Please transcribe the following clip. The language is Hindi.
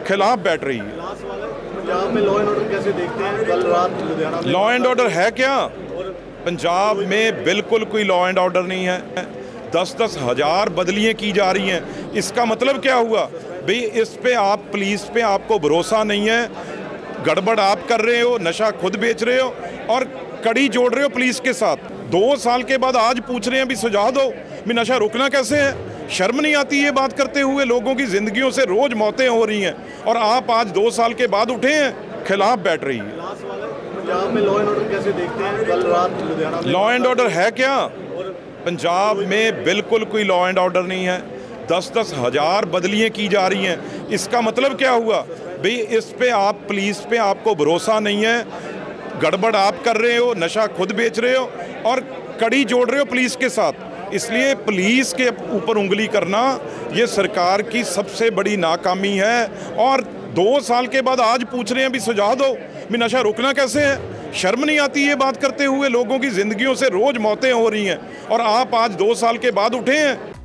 खिलाफ बैठ रही है। पंजाब में लॉ एंड ऑर्डर कैसे देखते हैं? कल रात लुधियाना में लॉ एंड ऑर्डर है क्या? पंजाब में बिल्कुल कोई लॉ एंड ऑर्डर नहीं है। 10-10 हज़ार बदलियाँ की जा रही हैं। इसका मतलब क्या हुआ भाई? इस पे आप पुलिस पे आपको भरोसा नहीं है, गड़बड़ आप कर रहे हो, नशा खुद बेच रहे हो और कड़ी जोड़ रहे हो पुलिस के साथ। 2 साल के बाद आज पूछ रहे हैं भी सुझाव दो भी नशा रोकना कैसे है। शर्म नहीं आती ये बात करते हुए? लोगों की ज़िंदगियों से रोज़ मौतें हो रही हैं और आप आज 2 साल के बाद उठे हैं, खिलाफ बैठ रही है। पंजाब में लॉ एंड ऑर्डर कैसे देखते हैं? कल रात लुधियाना में लॉ एंड ऑर्डर है क्या? पंजाब में बिल्कुल कोई लॉ एंड ऑर्डर नहीं है। 10-10 हज़ार बदलियाँ की जा रही हैं। इसका मतलब क्या हुआ भाई? इस पे आप पुलिस पे आपको भरोसा नहीं है, गड़बड़ आप कर रहे हो, नशा खुद बेच रहे हो और कड़ी जोड़ रहे हो पुलिस के साथ। इसलिए पुलिस के ऊपर उंगली करना ये सरकार की सबसे बड़ी नाकामी है। और 2 साल के बाद आज पूछ रहे हैं भी सुझाव दो भी नशा रोकना कैसे है। शर्म नहीं आती ये बात करते हुए? लोगों की ज़िंदगियों से रोज़ मौतें हो रही हैं और आप आज 2 साल के बाद उठे हैं।